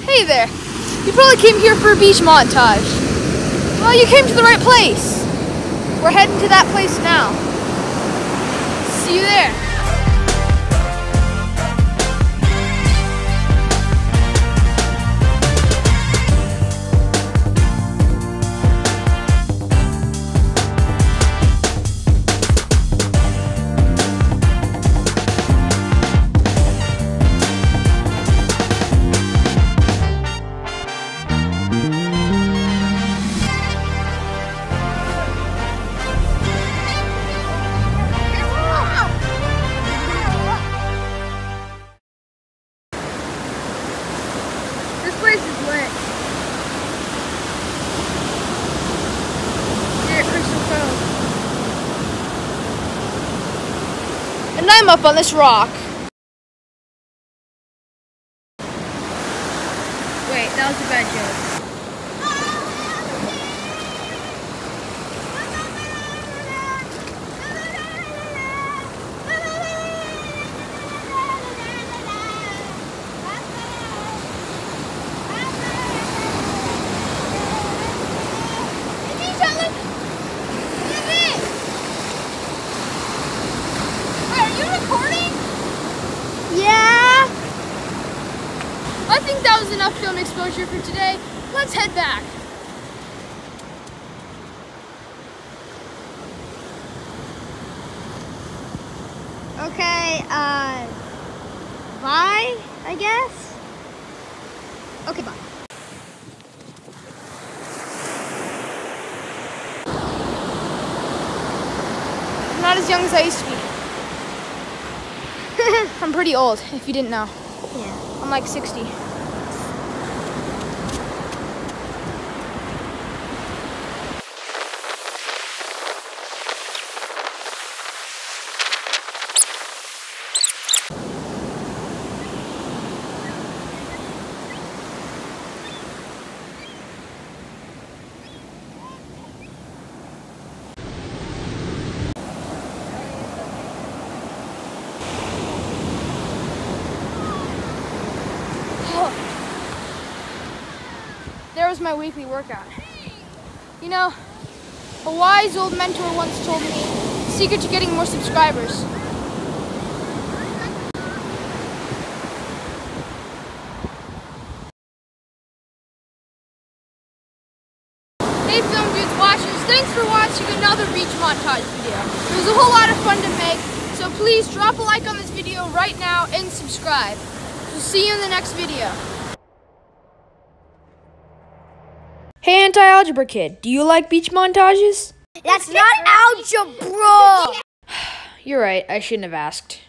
Hey there. You probably came here for a beach montage. Well, you came to the right place. We're heading to that place now. See you there. This place is lit. Here at Crystal Cove. And I'm up on this rock. Wait, that was a bad joke. I think that was enough film exposure for today. Let's head back. Okay, bye, I guess? Okay, bye. I'm not as young as I used to be. I'm pretty old, if you didn't know. Yeah. I'm like 60. There was my weekly workout. You know, a wise old mentor once told me the secret to getting more subscribers. Hey Film Dudes watchers, thanks for watching another beach montage video. It was a whole lot of fun to make, so please drop a like on this video right now and subscribe. We'll see you in the next video. Hey Anti-Algebra Kid, do you like beach montages? That's not algebra! You're right, I shouldn't have asked.